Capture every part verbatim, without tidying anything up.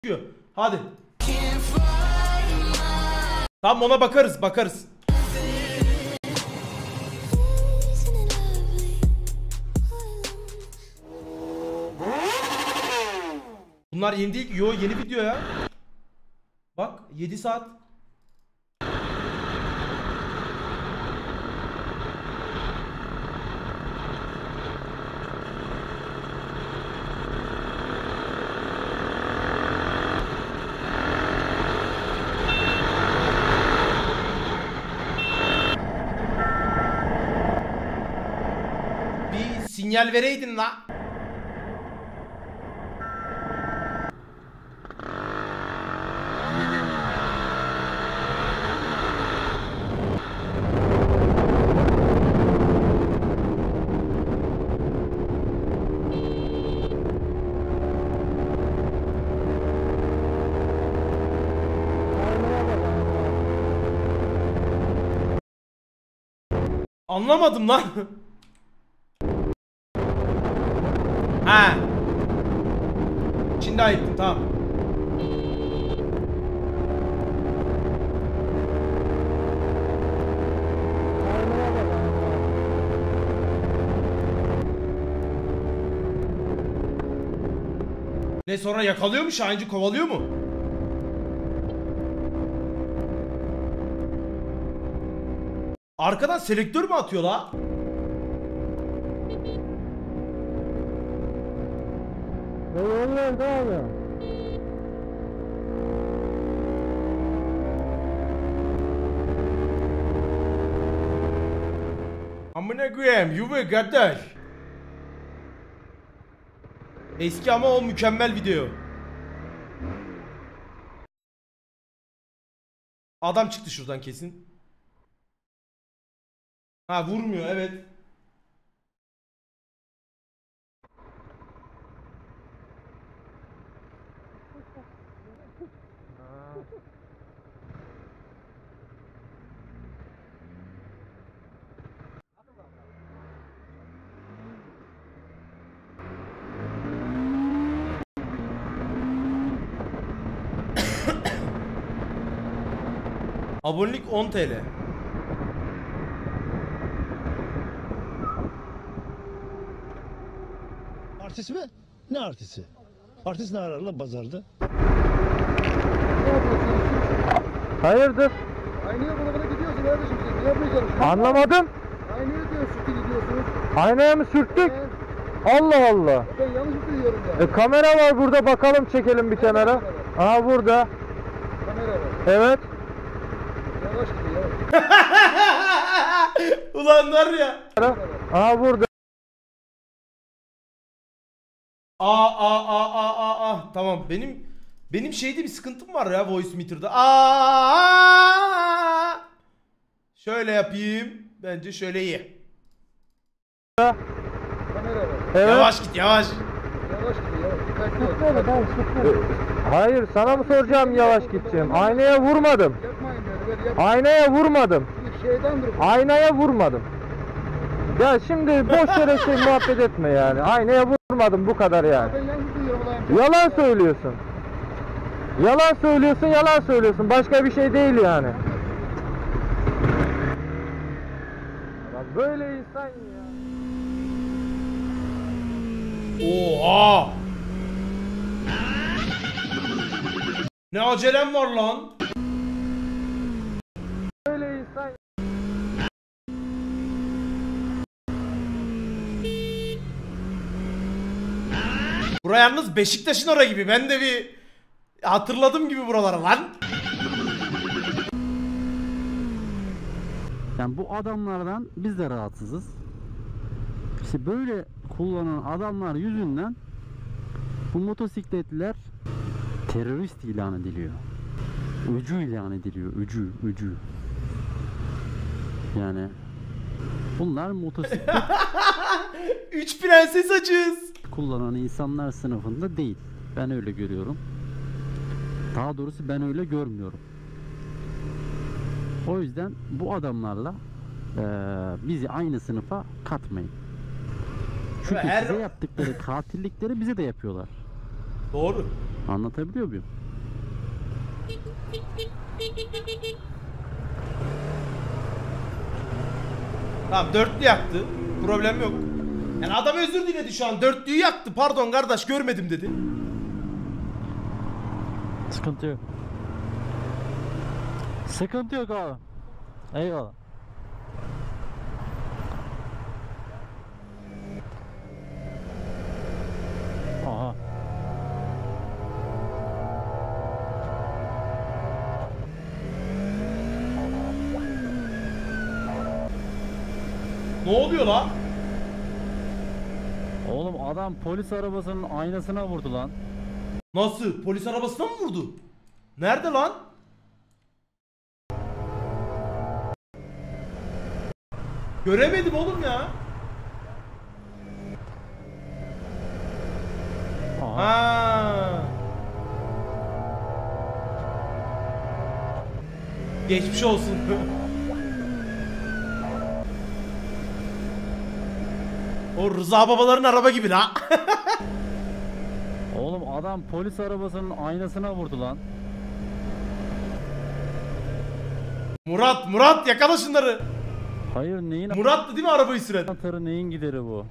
çıkıyor. Hadi. Tamam ona bakarız bakarız. Bunlar yeni değil. Yo yeni video ya. Bak yedi saat. Bir sinyal vereydin la. Anlamadım lan. Ha. Şimdi ayıktım tamam. Ne sonra yakalıyor mu? Şahincı kovalıyor mu? Arkadan selektör mü atıyor la? Ne oluyor ne oluyor? Amına koyayım yuva kardeş. Eski ama o mükemmel video. Adam çıktı şuradan kesin. Ha vurmuyor evet. Abonelik on TL. Artist mi? Ne artisti? Artist ne arar lan pazarda? Hayırdır? Aynaya bulabına gidiyorsun kardeşim sen. Ne yapmaya çalışıyorsun? Anlamadım. Aynaya diyor sürtü gidiyorsunuz. Aynaya mı sürttük? Ee, Allah Allah. ben yanlış mı duyuyorum ya? E kamera var burada, bakalım çekelim bir kenara. Aha burada. Kamera var. Evet. Yavaş gidiyor yavaş. Ulan var ya. Aha burada. Aa aa aa aa aa aa. Tamam benim benim şeyde bir sıkıntım var ya voice meter'da. Aa! Şöyle yapayım. Bence şöyle iyi. Kamera var. Evet. Yavaş git yavaş. Yavaş gidiyor yavaş. Dikkatli ol. Hayır, sana mı soracağım yavaş gideceğim? Aynaya vurmadım. Yapmayın böyle böyle yap. Aynaya vurmadım. Bir şeyden dur. Aynaya vurmadım. Ya şimdi boş yere şey muhabbet etme yani. Aynaya vurmadım, bu kadar yani. Ben yanlış duyuyorum ulan. Yalan söylüyorsun. Yalan söylüyorsun, yalan söylüyorsun. Başka bir şey değil yani. Ya böyle insan ya. Oha! Ne acelem var lan? Böyle insan. Bura yalnız Beşiktaş'ın ora gibi. Ben de bir hatırladım gibi buraları lan. Yani bu adamlardan biz de rahatsızız. İşte böyle kullanan adamlar yüzünden bu motosikletler terörist ilan ediliyor. Öcü ilan ediliyor. Öcü, öcü. Yani bunlar motosiklet Üç prenses acız. kullanan insanlar sınıfında değil. Ben öyle görüyorum. Daha doğrusu ben öyle görmüyorum. O yüzden bu adamlarla e, bizi aynı sınıfa katmayın. Çünkü Her... size yaptıkları katillikleri bize de yapıyorlar. Doğru. Anlatabiliyor muyum? Tamam dörtlü yaktı. Problem yok. Yani adam özür diledi şu an. Dörtlüyü yaktı. Pardon kardeş görmedim dedi. Sıkıntı yok. Sıkıntı yok abi. Eyvallah. Aha. Ne oluyor lan? Oğlum adam polis arabasının aynasına vurdu lan. Nasıl? Polis arabasına mı vurdu? Nerede lan? Göremedim oğlum ya. Aha. Ha. Geçmiş olsun. O Rıza babaların araba gibi la. Oğlum adam polis arabasının aynasına vurdu lan. Murat, Murat yakala şunları. Hayır neyin Murat'tı değil mi arabayı süren? anahtarı, neyin gideri bu?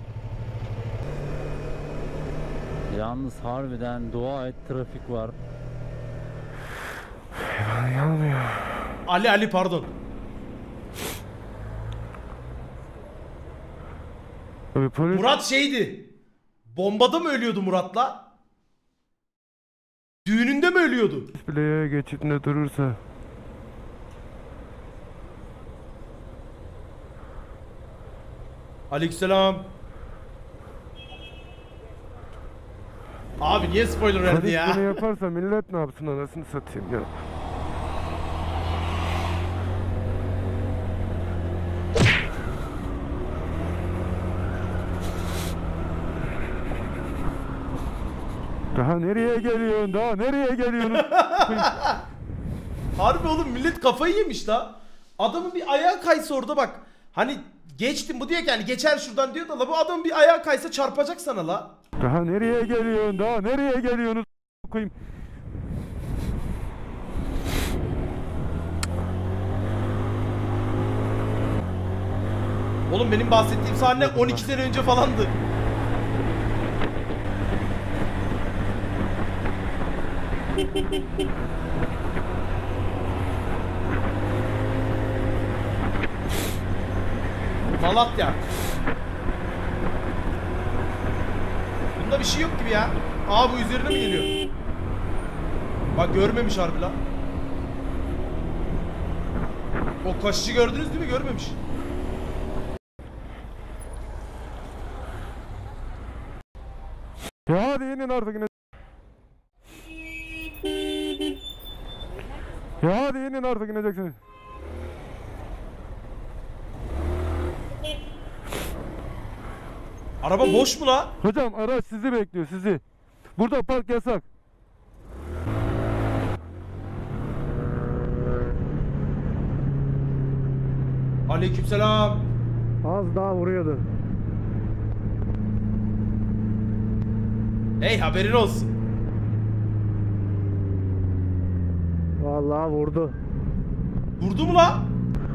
Yalnız harbiden dua et, trafik var. Ali Ali pardon. Abi polis Murat şeydi. Bombada mı ölüyordu Murat'la? Düğününde mi ölüyordu? bile yaya geçidinde durursa Aleykümselam. Abi niye spoiler verdi polis ya? bunu yaparsa millet ne yapsın anasını satayım ya. Daha nereye geliyorsun? Daha nereye geliyorsun? Harbi oğlum millet kafayı yemiş la. Adamın bir ayağı kaysa orada bak. Hani geçtim bu diyor ki hani geçer şuradan diyor da la bu adamın bir ayağı kaysa çarpacak sana la. Daha nereye geliyorsun? Daha nereye geliyorsun? Koyayım. Oğlum benim bahsettiğim sahne on iki sene önce falandı. Malatya. Bunda bir şey yok gibi ya. Aa bu üzerine mi geliyor? Bak görmemiş harbi lan. O kaşıcı gördünüz değil mi? Görmemiş. Ya hadi inin artık inin. Ya hadi inin artık ineceksiniz. Araba boş mu la? Hocam araç sizi bekliyor sizi. Burada park yasak. Aleykümselam. Az daha vuruyordu. Hey haberin olsun. Vallahi vurdu. Vurdu mu la?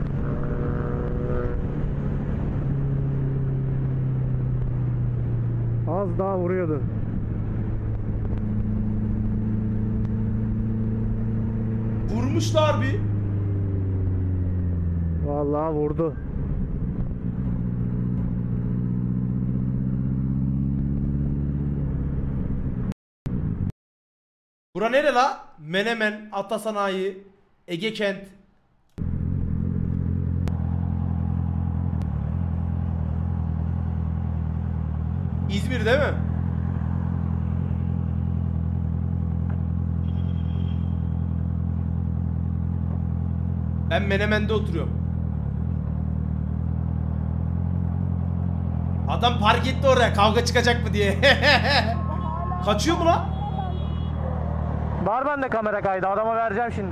Az daha vuruyordu. Vurmuşlar bir. Vallahi vurdu. Bura nere la? Menemen, Atasanayi, Ege Kent. İzmir değil mi? Ben Menemen'de oturuyorum. Adam park etti oraya kavga çıkacak mı diye. Kaçıyor mu lan? Var bende kamera kaydı. Adama vereceğim şimdi.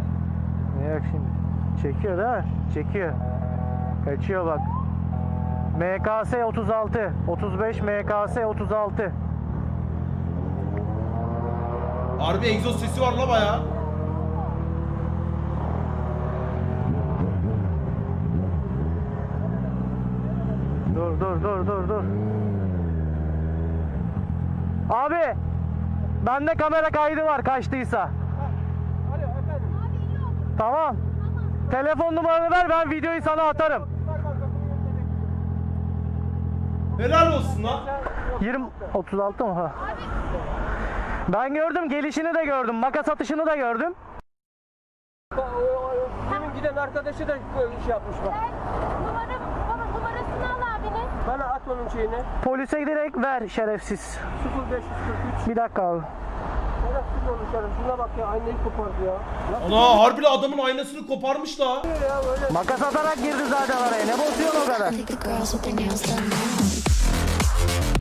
Ne yok şimdi? Çekiyor değil mi? Çekiyor. Kaçıyor bak. M K S otuz altı. otuz beş M K S otuz altı. Harbi egzoz sesi var la baya. Dur dur dur dur dur. Abi bende kamera kaydı var kaçtıysa. Tamam. Telefon numaranı ver, ben videoyu sana atarım. Helal olsun lan. yirmi otuz altı mı? Ha. Ben gördüm, gelişini de gördüm, makas atışını da gördüm. Benim giden arkadaşı da iş yapmış bak. Numara, bana numarasını al abinin. Bana at onun şeyini. Polise direkt ver şerefsiz. sıfır beş kırk üç. Bir dakika abi. Şerefsiz olmuş herif. Şuna bak ya, aynayı kopardı ya. Ana harbi adamın aynasını koparmış la. Makas atarak girdi zaten araya, ne bozuyorsun o kadar? I think the girls with their nails done now.